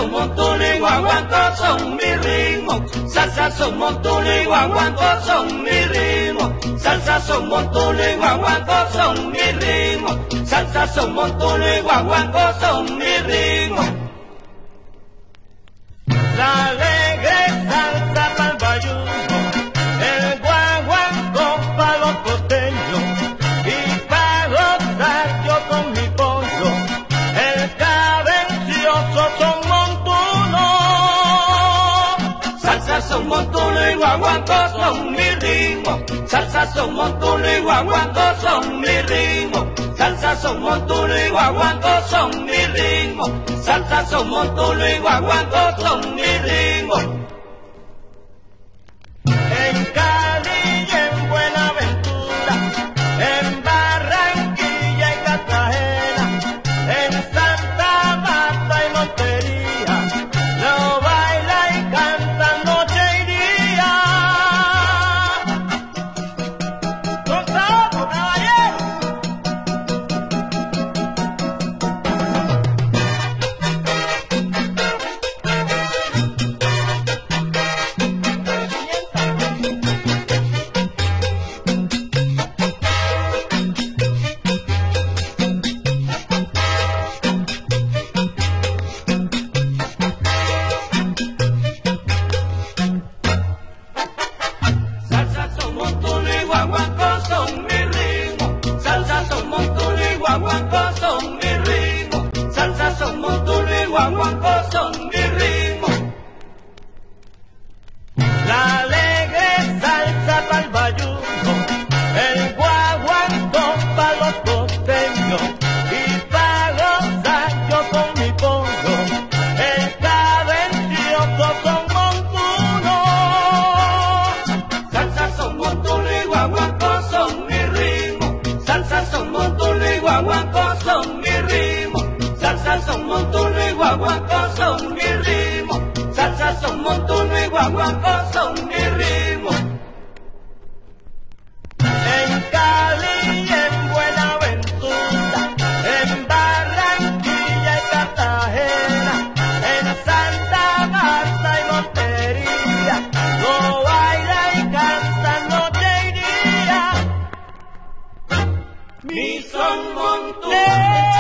son montones, guaguancos son mi ritmo. Salsa son montones, guaguancos son mi ritmo. Salsa son montones, guaguancos son mi ritmo. Salsa son montones, guaguancos son mi ritmo. La alegre salsa pa'l bayuno, el guaguancó pa' los costeños, y pa' gozar yo con mi pollo, el cadencioso son montunos. Salsa son montunos y guaguancos son mi ritmo. Salsa son montunos y guaguancos son mi ritmo. Salsa son montunos y guaguancos son mi ritmo. Salsa son montunos y guaguancos son mi ritmo. En Cali y en Buenaventura, en Barranquilla y Cartagena, en Santa Marta y Montería, lo baila y canta noche y día. ¡Con sabor, caballero! Salsa son montones, guaguancos son mi ritmo. Salsa son montones, guaguancos son mi ritmo. Salsa son montones, guaguancos son mi ritmo. La alegre salsa pa'l bayuno, el guaguancó pa' los costeños, y pa' gozar yo con mi pollo, el cadencioso son montunos. Salsa son montones, guaguancos son mi ritmo. Salsa son montones, guaguancos son mi ritmo. Salsa son montones, guaguancos son mi ritmo. Salsa son montones, guaguancos son mi ritmo. En Cali y en Buenaventura, en Barranquilla y Cartagena, en Santa Marta y Montería, lo baila y canta noche y día. Mi son montones.